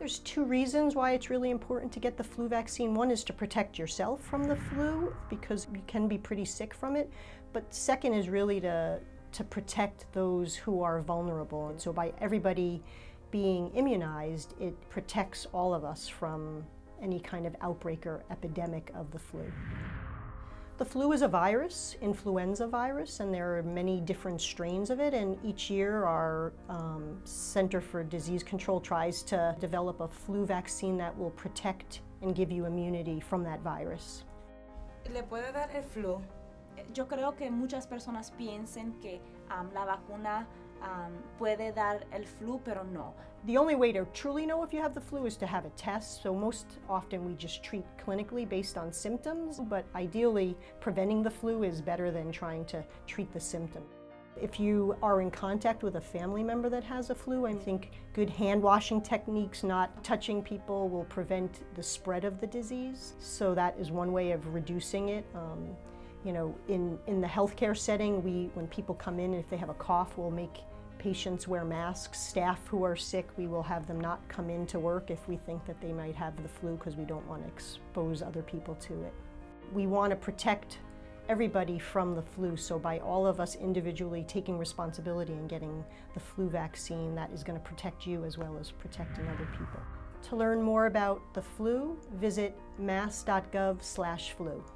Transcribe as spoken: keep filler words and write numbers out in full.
There's two reasons why it's really important to get the flu vaccine. One is to protect yourself from the flu, because you can be pretty sick from it. But second is really to, to protect those who are vulnerable. And so by everybody being immunized, it protects all of us from any kind of outbreak or epidemic of the flu. The flu is a virus, influenza virus, and there are many different strains of it, and each year our um, Center for Disease Control tries to develop a flu vaccine that will protect and give you immunity from that virus. ¿Le puede dar el flu? Yo creo que muchas personas piensan que um, la vacuna um, puede dar el flu, pero no. The only way to truly know if you have the flu is to have a test, so most often we just treat clinically based on symptoms, but ideally preventing the flu is better than trying to treat the symptom. If you are in contact with a family member that has a flu, I think good hand washing techniques, not touching people, will prevent the spread of the disease. So that is one way of reducing it. Um, you know, in, in the healthcare setting, we, when people come in, if they have a cough, we'll make patients wear masks. Staff who are sick, we will have them not come in to work if we think that they might have the flu, because we don't want to expose other people to it. We want to protect everybody from the flu, so by all of us individually taking responsibility and getting the flu vaccine, that is going to protect you as well as protecting other people. To learn more about the flu, visit mass dot gov slash flu.